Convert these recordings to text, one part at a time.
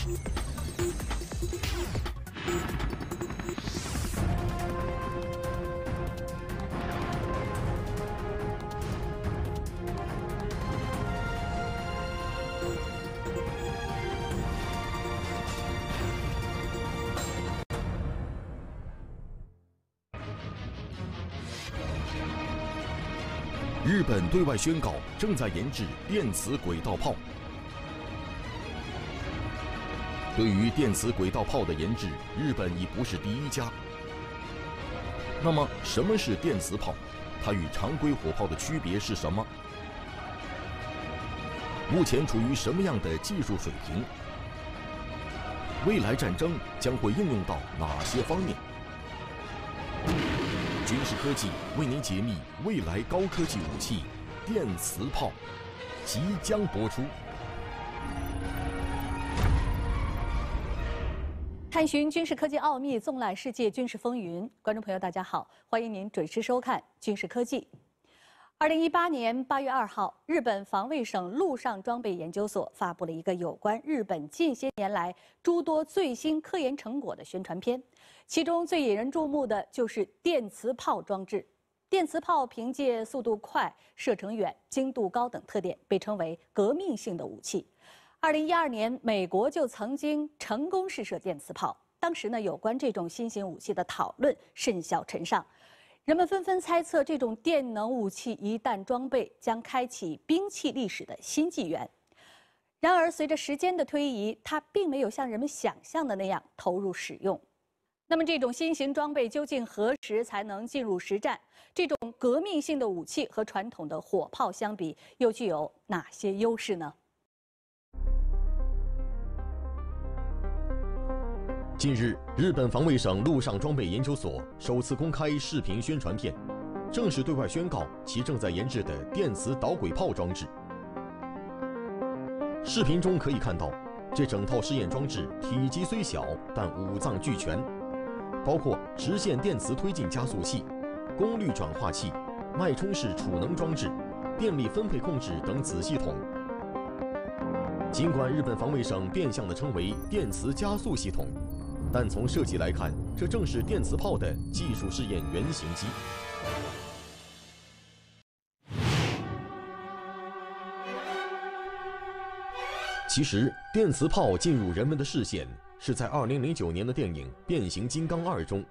日本对外宣告正在研制电磁轨道炮。对于电磁轨道炮的研制，日本已不是第一家。那么，什么是电磁炮？它与常规火炮的区别是什么？目前处于什么样的技术水平？未来战争将会应用到哪些方面？军事科技为您解密未来高科技武器——电磁炮，即将播出。 探寻军事科技奥秘，纵览世界军事风云。观众朋友，大家好，欢迎您准时收看《军事科技》。2018年8月2号，日本防卫省陆上装备研究所发布了一个有关日本近些年来诸多最新科研成果的宣传片。其中最引人注目的就是电磁炮装置。电磁炮凭借速度快、射程远、精度高等特点，被称为革命性的武器。2012年，美国就曾经成功试射电磁炮。当时呢，有关这种新型武器的讨论甚嚣尘上，人们纷纷猜测，这种电能武器一旦装备，将开启兵器历史的新纪元。然而，随着时间的推移，它并没有像人们想象的那样投入使用。那么，这种新型装备究竟何时才能进入实战？这种革命性的武器和传统的火炮相比，又具有哪些优势呢？ 近日，日本防卫省陆上装备研究所首次公开视频宣传片，正式对外宣告其正在研制的电磁导轨炮装置。视频中可以看到，这整套试验装置体积虽小，但五脏俱全。包括直线电磁推进加速器、功率转化器、脉冲式储能装置、电力分配控制等子系统。尽管日本防卫省变相地称为电磁加速系统，但从设计来看，这正是电磁炮的技术试验原型机。其实，电磁炮进入人们的视线是在2009年的电影《变形金刚2》中。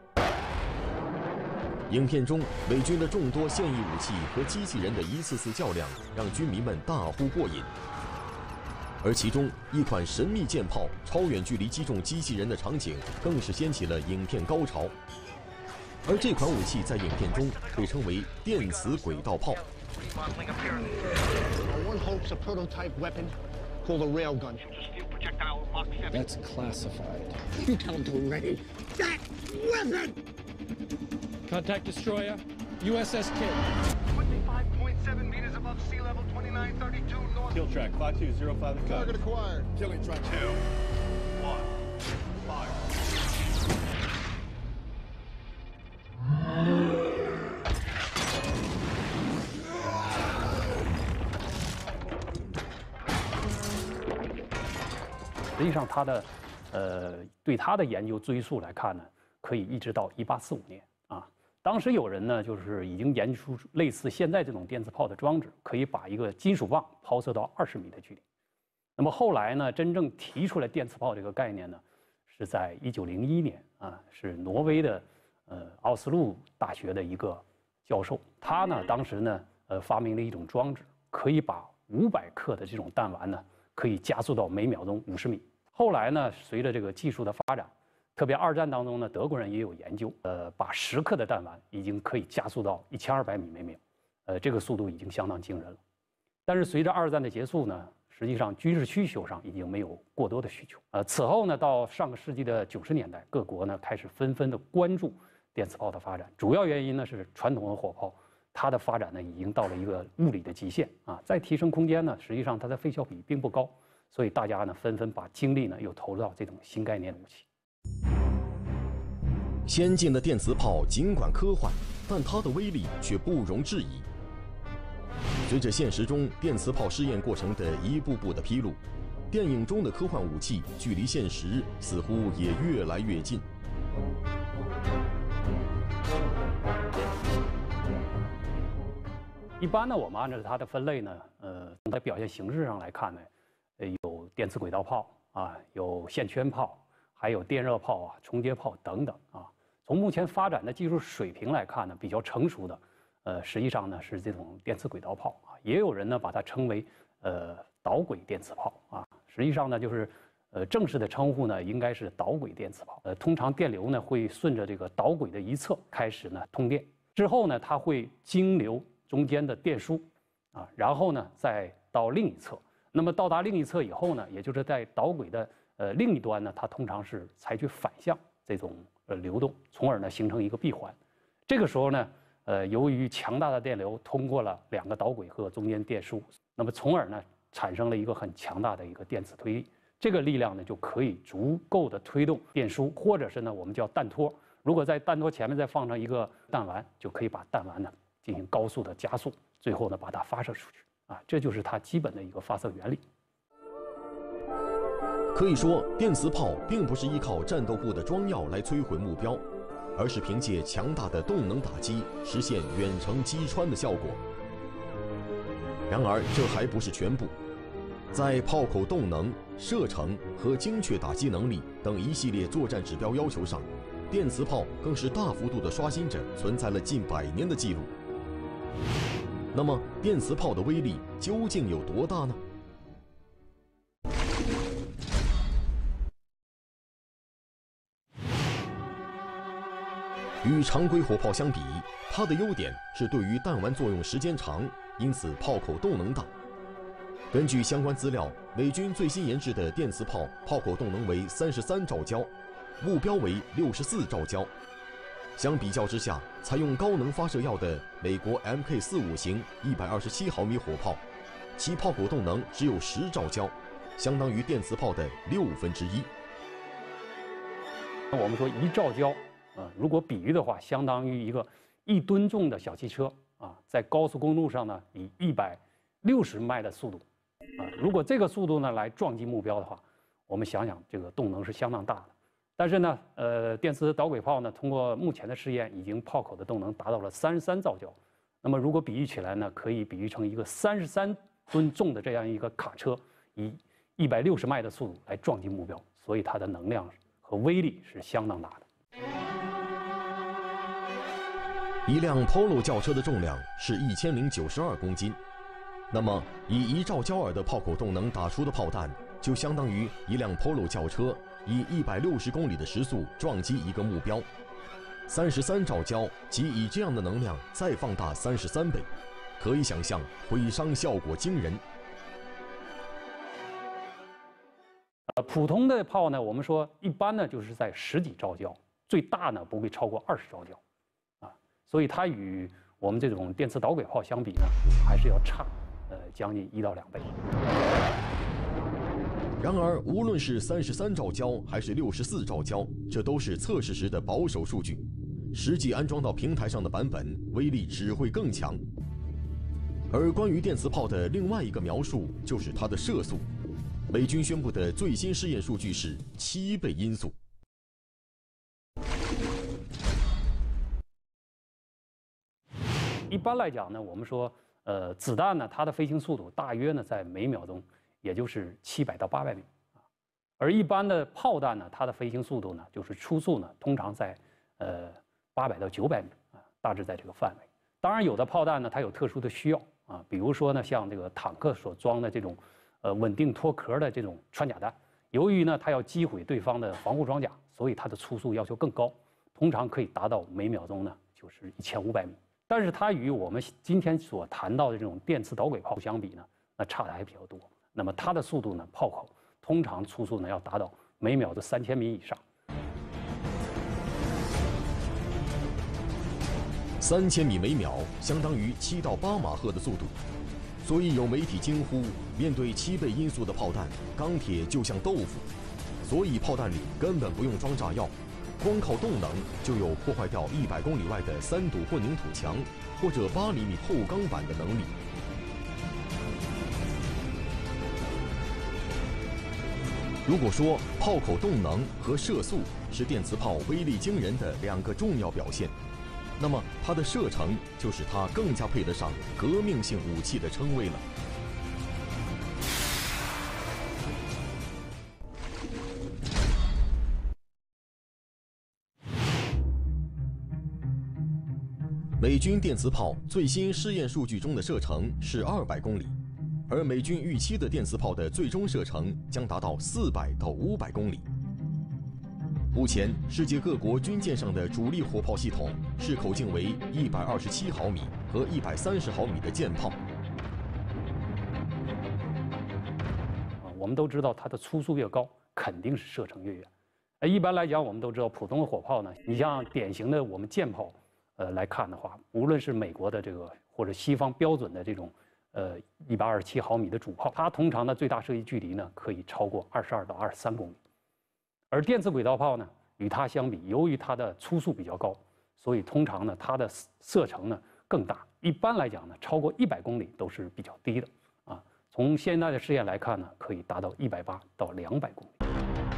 影片中，美军的众多现役武器和机器人的一次次较量，让军迷们大呼过瘾。而其中一款神秘舰炮超远距离击中机器人的场景，更是掀起了影片高潮。而这款武器在影片中被称为电磁轨道炮。 Called a railgun. That's classified. You tell them to raid that weapon! Contact destroyer, USS Kidd. 25.7 meters above sea level, 2932 north. Kill track, 5205. Target acquired. Killing track. 2, 1, fire. 实际上，对它的研究追溯来看呢，可以一直到1845年啊。当时有人呢，就是已经研究出类似现在这种电磁炮的装置，可以把一个金属棒抛射到20米的距离。那么后来呢，真正提出来电磁炮这个概念呢，是在1901年啊，是挪威的奥斯陆大学的一个教授，他呢当时呢发明了一种装置，可以把500克的这种弹丸呢，可以加速到每秒钟50米。后来呢，随着这个技术的发展，特别2战当中呢，德国人也有研究，把10克的弹丸已经可以加速到1200米每秒，这个速度已经相当惊人了。但是随着2战的结束呢，实际上军事需求上已经没有过多的需求。此后呢，到上个世纪的90年代，各国呢开始纷纷的关注电磁炮的发展，主要原因呢是传统的火炮，它的发展呢已经到了一个物理的极限啊，再提升空间呢，实际上它的费效比并不高，所以大家呢纷纷把精力呢又投入到这种新概念武器。 先进的电磁炮尽管科幻，但它的威力却不容置疑。随着现实中电磁炮试验过程的一步步的披露， 电影中的科幻武器距离现实似乎也越来越近。 一般呢，我们按照它的分类呢，从它表现形式上来看呢，有电磁轨道炮啊，有线圈炮，还有电热炮啊、重接炮等等啊。从目前发展的技术水平来看呢，比较成熟的，实际上呢是这种电磁轨道炮啊，也有人呢把它称为导轨电磁炮啊。实际上呢就是，正式的称呼呢应该是导轨电磁炮。通常电流呢会顺着这个导轨的一侧开始呢通电，之后呢它会经流中间的电输，啊，然后呢再到另一侧。那么到达另一侧以后呢，也就是在导轨的另一端呢，它通常是采取反向这种流动，从而呢形成一个闭环。这个时候呢，由于强大的电流通过了两个导轨和中间电输，那么从而呢产生了一个很强大的一个电磁推力。这个力量呢就可以足够的推动电输，或者是呢我们叫弹托。如果在弹托前面再放上一个弹丸，就可以把弹丸呢进行高速的加速，最后呢把它发射出去啊，这就是它基本的一个发射原理。 可以说，电磁炮并不是依靠战斗部的装药来摧毁目标，而是凭借强大的动能打击，实现远程击穿的效果。然而，这还不是全部，在炮口动能、射程和精确打击能力等一系列作战指标要求上，电磁炮更是大幅度地刷新着存在了近100年的记录。那么，电磁炮的威力究竟有多大呢？与常规火炮相比，它的优点是对于弹丸作用时间长，因此炮口动能大。根据相关资料，美军最新研制的电磁炮炮口动能为33兆焦，目标为64兆焦。相比较之下，采用高能发射药的美国 Mk45型127毫米火炮，其炮口动能只有10兆焦，相当于电磁炮的1/6。 我们说1兆焦。如果比喻的话，相当于一个1吨重的小汽车啊，在高速公路上呢，以160迈的速度啊，如果这个速度呢来撞击目标的话，我们想想这个动能是相当大的。但是呢，电磁导轨炮呢，通过目前的试验，已经炮口的动能达到了33兆焦。那么如果比喻起来呢，可以比喻成一个33吨重的这样一个卡车，以160迈的速度来撞击目标，所以它的能量和威力是相当大的。 一辆 Polo 轿车的重量是1092公斤，那么以1兆焦耳的炮口动能打出的炮弹，就相当于一辆 Polo 轿车以160公里的时速撞击一个目标。33兆焦即以这样的能量再放大33倍，可以想象毁伤效果惊人。 普通的炮呢，我们说一般呢就是在10几兆焦，最大呢不会超过20兆焦。所以它与我们这种电磁导轨炮相比呢，还是要差将近1到2倍。 然而，无论是33兆焦还是64兆焦，这都是测试时的保守数据，实际安装到平台上的版本威力只会更强。而关于电磁炮的另外一个描述就是它的射速，美军宣布的最新试验数据是7倍音速。 一般来讲呢，我们说，子弹呢，它的飞行速度大约呢在每秒钟，也就是700到800米啊。而一般的炮弹呢，它的飞行速度呢，就是初速呢，通常在800到900米啊，大致在这个范围。当然，有的炮弹呢，它有特殊的需要啊，比如说呢，像这个坦克所装的这种稳定脱壳的这种穿甲弹，由于呢它要击毁对方的防护装甲，所以它的初速要求更高，通常可以达到每秒钟呢就是1500米。但是它与我们今天所谈到的这种电磁导轨炮相比呢，那差的还比较多。那么它的速度呢，炮口通常初速呢要达到每秒的3000米以上。 3000米每秒相当于7到8马赫的速度，所以有媒体惊呼：面对7倍音速的炮弹，钢铁就像豆腐。所以炮弹里根本不用装炸药。光靠动能就有破坏掉100公里外的3堵混凝土墙或者8厘米厚钢板的能力。 如果说炮口动能和射速是电磁炮威力惊人的2个重要表现，那么它的射程就是它更加配得上革命性武器的称谓了。美军电磁炮最新试验数据中的射程是200公里，而美军预期的电磁炮的最终射程将达到400到500公里。目前，世界各国军舰上的主力火炮系统是口径为127毫米和130毫米的舰炮。 我们都知道它的初速越高，肯定是射程越远。一般来讲，我们都知道普通的火炮呢，你像典型的我们舰炮，来看的话，无论是美国的这个或者西方标准的这种127毫米的主炮，它通常的最大射击距离呢可以超过22到23公里。而电磁轨道炮呢，与它相比，由于它的初速比较高，所以通常呢它的射程呢更大。一般来讲呢，超过100公里都是比较低的啊。从现在的试验来看呢，可以达到180到200公里。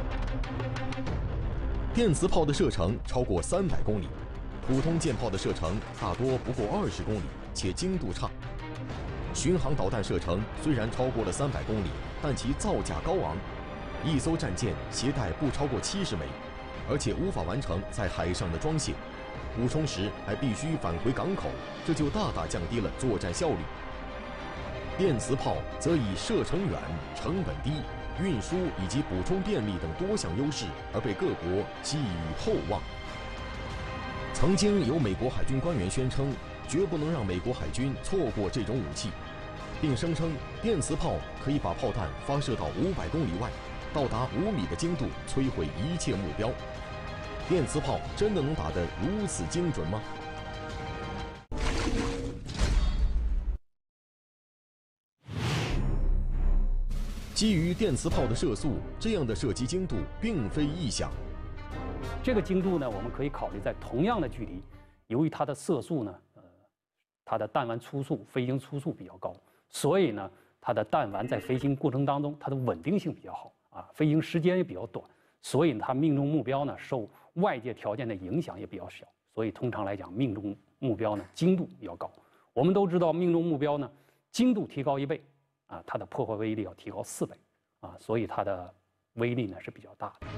电磁炮的射程超过300公里。普通舰炮的射程大多不过20公里，且精度差。巡航导弹射程虽然超过了300公里，但其造价高昂，一艘战舰携带不超过70枚，而且无法完成在海上的装卸，补充时还必须返回港口，这就大大降低了作战效率。电磁炮则以射程远、成本低、运输以及补充电力等多项优势而被各国寄予厚望。曾经有美国海军官员宣称，绝不能让美国海军错过这种武器，并声称电磁炮可以把炮弹发射到500公里外，到达5米的精度，摧毁一切目标。电磁炮真的能打得如此精准吗？基于电磁炮的射速，这样的射击精度并非异想。 这个精度呢，我们可以考虑在同样的距离，由于它的射速呢，它的弹丸初速、飞行初速比较高，所以呢，它的弹丸在飞行过程当中，它的稳定性比较好啊，飞行时间也比较短，所以它命中目标呢，受外界条件的影响也比较小，所以通常来讲，命中目标呢精度比较高。我们都知道，命中目标呢，精度提高1倍，啊，它的破坏威力要提高4倍，啊，所以它的威力呢是比较大的。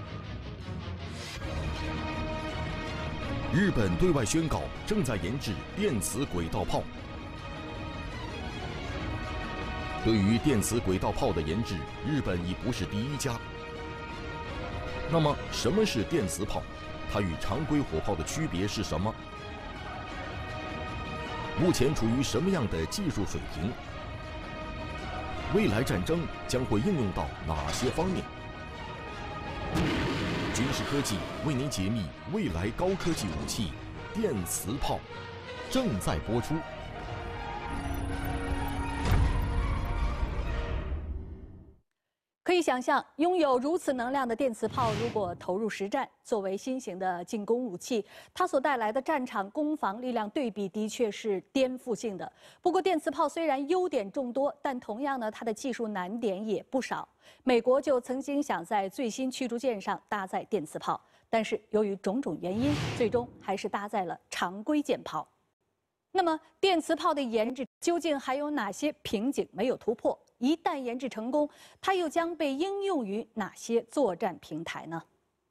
日本对外宣告正在研制电磁轨道炮。对于电磁轨道炮的研制，日本已不是第一家。那么，什么是电磁炮？它与常规火炮的区别是什么？目前处于什么样的技术水平？未来战争将会应用到哪些方面？军事科技为您解密未来高科技武器——电磁炮，正在播出。 可以想象，拥有如此能量的电磁炮，如果投入实战，作为新型的进攻武器，它所带来的战场攻防力量对比的确是颠覆性的。不过，电磁炮虽然优点众多，但同样呢，它的技术难点也不少。美国就曾经想在最新驱逐舰上搭载电磁炮，但是由于种种原因，最终还是搭载了常规舰炮。那么，电磁炮的研制究竟还有哪些瓶颈没有突破？一旦研制成功，它又将被应用于哪些作战平台呢？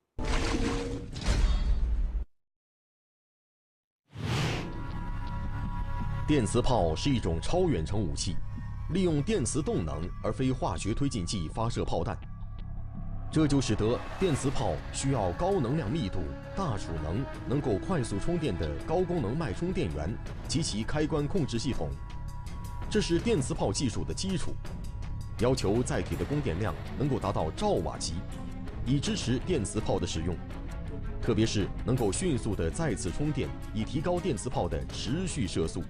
电磁炮是一种超远程武器，利用电磁动能而非化学推进剂发射炮弹，这就使得电磁炮需要高能量密度、大储能、能够快速充电的高功能脉冲电源及其开关控制系统。这是电磁炮技术的基础，要求载体的供电量能够达到兆瓦级，以支持电磁炮的使用。特别是能够迅速的再次充电，以提高电磁炮的持续射速。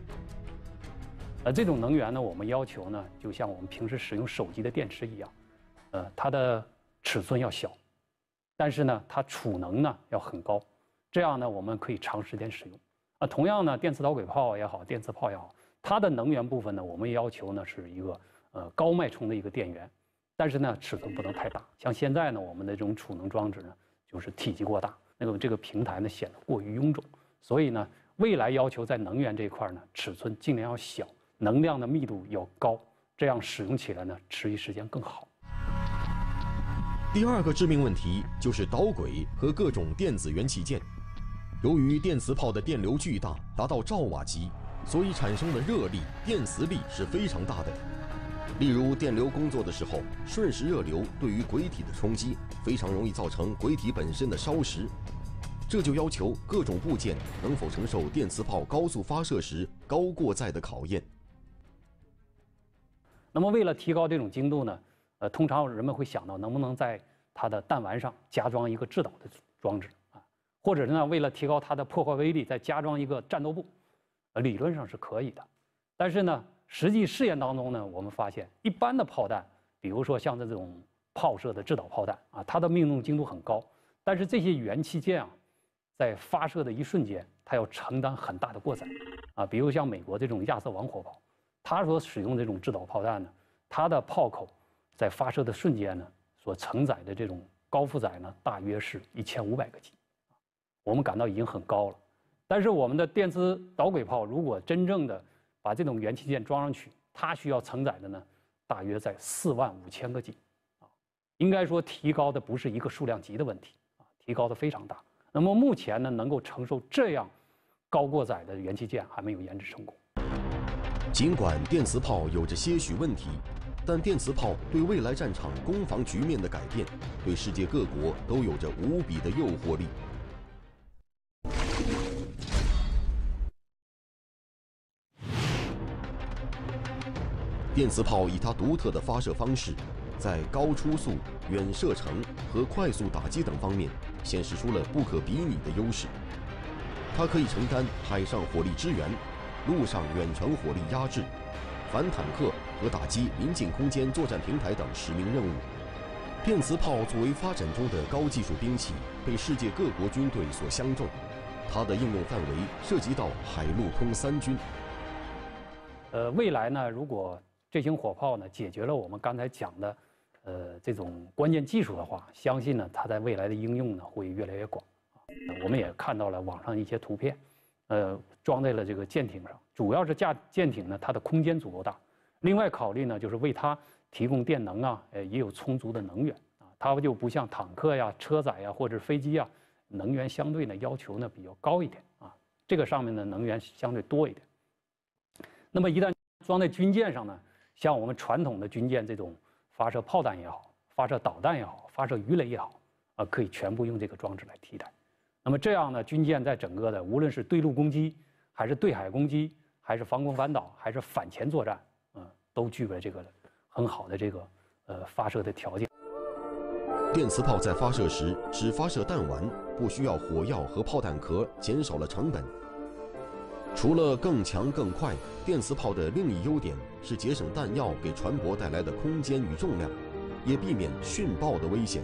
这种能源呢，我们要求呢，就像我们平时使用手机的电池一样，它的尺寸要小，但是呢，它储能呢要很高，这样呢，我们可以长时间使用。同样呢，电磁导轨炮也好，电磁炮也好，它的能源部分呢，我们要求呢是一个高脉冲的一个电源， 但是呢，尺寸不能太大。像现在呢，我们的这种储能装置呢，就是体积过大，这个平台呢显得过于臃肿。所以呢，未来要求在能源这一块呢，尺寸尽量要小，能量的密度要高，这样使用起来呢，持续时间更好。 第二个致命问题就是导轨和各种电子元器件。由于电磁炮的电流巨大，达到兆瓦级，所以产生的热力、电磁力是非常大的。例如，电流工作的时候，瞬时热流对于轨体的冲击，非常容易造成轨体本身的烧蚀。这就要求各种部件能否承受电磁炮高速发射时高过载的考验。 那么，为了提高这种精度呢，通常人们会想到能不能在它的弹丸上加装一个制导的装置啊，或者呢，为了提高它的破坏威力，再加装一个战斗部，理论上是可以的。但是呢，实际试验当中呢，我们发现一般的炮弹，比如说像这种炮射的制导炮弹啊，它的命中精度很高，但是这些元器件啊，在发射的一瞬间，它要承担很大的过载啊。比如像美国这种亚瑟王火炮，它所使用这种制导炮弹呢，它的炮口在发射的瞬间呢，所承载的这种高负载呢，大约是1500个 G， 我们感到已经很高了。但是我们的电磁导轨炮如果真正的把这种元器件装上去，它需要承载的呢，大约在45000个 G， 啊，应该说提高的不是一个数量级的问题啊，提高的非常大。那么目前呢，能够承受这样高过载的元器件还没有研制成功。 尽管电磁炮有着些许问题，但电磁炮对未来战场攻防局面的改变，对世界各国都有着无比的诱惑力。电磁炮以它独特的发射方式，在高初速、远射程和快速打击等方面显示出了不可比拟的优势。它可以承担海上火力支援、陆上远程火力压制、反坦克和打击临近空间作战平台等使命任务。电磁炮作为发展中的高技术兵器，被世界各国军队所相中。它的应用范围涉及到海陆空三军。 未来呢，如果这型火炮呢解决了我们刚才讲的这种关键技术的话，相信呢它在未来的应用呢会越来越广。我们也看到了网上一些图片，装在了这个舰艇上，主要是舰艇呢它的空间足够大，另外考虑呢就是为它提供电能啊，也有充足的能源啊，它就不像坦克呀、车载呀或者飞机啊，能源相对呢要求呢比较高一点啊，这个上面的能源相对多一点。那么一旦装在军舰上呢，像我们传统的军舰这种发射炮弹也好，发射导弹也好，发射鱼雷也好，可以全部用这个装置来替代。那么这样呢，军舰在整个的无论是对陆攻击，还是对海攻击，还是防空反导，还是反潜作战，都具备这个很好的这个发射的条件。 电磁炮在发射时只发射弹丸，不需要火药和炮弹壳，减少了成本。除了更强更快，电磁炮的另一优点是节省弹药给船舶带来的空间与重量，也避免殉爆的危险。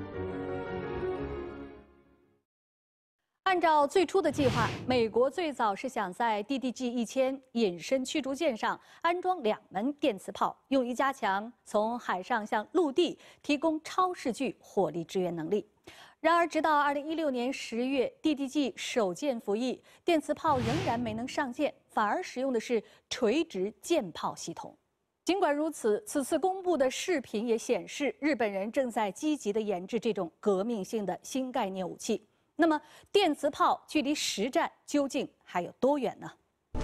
按照最初的计划，美国最早是想在 DDG-1000隐身驱逐舰上安装2门电磁炮，用于加强从海上向陆地提供超视距火力支援能力。然而，直到2016年10月 ，DDG 首舰服役，电磁炮仍然没能上舰，反而使用的是垂直舰炮系统。尽管如此，此次公布的视频也显示，日本人正在积极地研制这种革命性的新概念武器。那么，电磁炮距离实战究竟还有多远呢？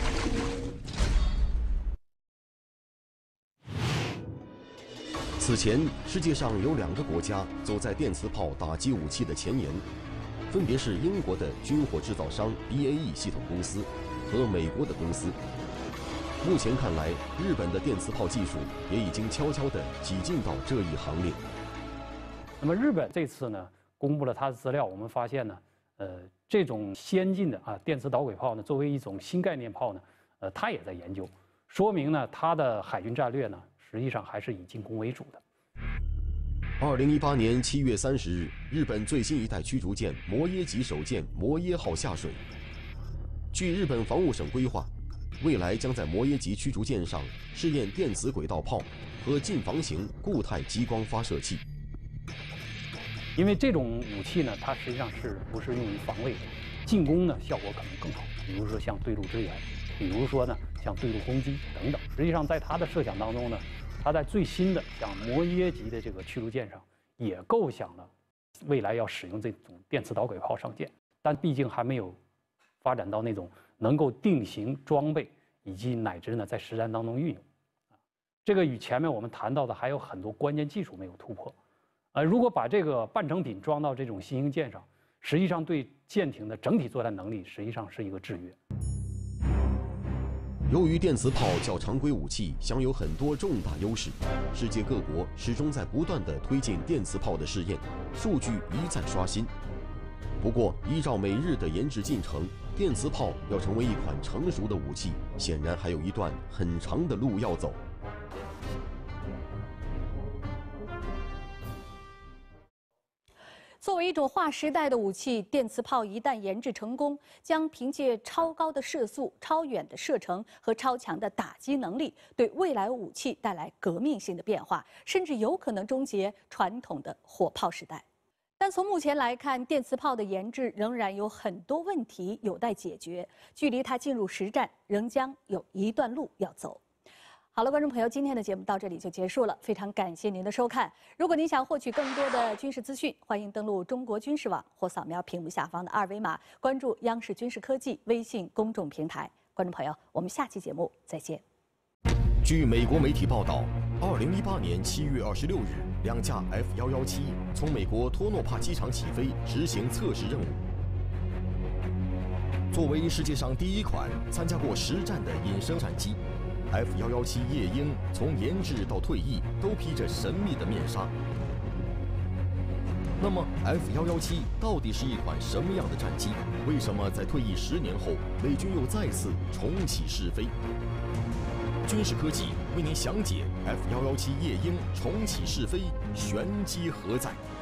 此前，世界上有2个国家走在电磁炮打击武器的前沿，分别是英国的军火制造商 BAE 系统公司和美国的公司。目前看来，日本的电磁炮技术也已经悄悄地挤进到这一行列。 那么日本这次呢，公布了它的资料，我们发现呢，这种先进的电磁导轨炮呢，作为一种新概念炮呢，它也在研究，说明呢，它的海军战略呢，实际上还是以进攻为主的。 2018年7月30日，日本最新一代驱逐舰摩耶级首舰摩耶号下水。据日本防务省规划，未来将在摩耶级驱逐舰上试验电磁轨道炮、 和近防型固态激光发射器。 因为这种武器呢，它实际上是不是用于防卫的，进攻呢效果可能更好。比如说像对陆支援，比如说呢像对陆攻击等等。实际上在它的设想当中呢，它在最新的像摩耶级的这个驱逐舰上也构想了未来要使用这种电磁导轨炮上舰，但毕竟还没有发展到那种能够定型装备以及乃至呢在实战当中运用。这个与前面我们谈到的还有很多关键技术没有突破。如果把这个半成品装到这种新型舰上，实际上对舰艇的整体作战能力实际上是一个制约。 由于电磁炮较常规武器享有很多重大优势，世界各国始终在不断地推进电磁炮的试验，数据一再刷新。不过，依照美日的研制进程，电磁炮要成为一款成熟的武器，显然还有一段很长的路要走。 作为一种划时代的武器，电磁炮一旦研制成功，将凭借超高的射速、超远的射程和超强的打击能力，对未来武器带来革命性的变化，甚至有可能终结传统的火炮时代。但从目前来看，电磁炮的研制仍然有很多问题有待解决，距离它进入实战仍将有一段路要走。好了，观众朋友，今天的节目到这里就结束了，非常感谢您的收看。如果您想获取更多的军事资讯，欢迎登录中国军事网或扫描屏幕下方的二维码，关注央视军事科技微信公众平台。观众朋友，我们下期节目再见。 据美国媒体报道，2018年7月26日，2架 F-117从美国托诺帕机场起飞，执行测试任务。作为世界上第一款参加过实战的隐身战机，F-117夜鹰从研制到退役都披着神秘的面纱。那么 F-117到底是一款什么样的战机？为什么在退役10年后，美军又再次重启试飞？军事科技为您详解 F-117夜鹰重启试飞，玄机何在？